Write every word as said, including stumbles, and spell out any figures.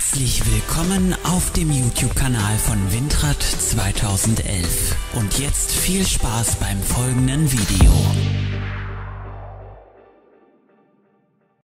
Herzlich willkommen auf dem YouTube-Kanal von Windrad zweitausendelf. Und jetzt viel Spaß beim folgenden Video.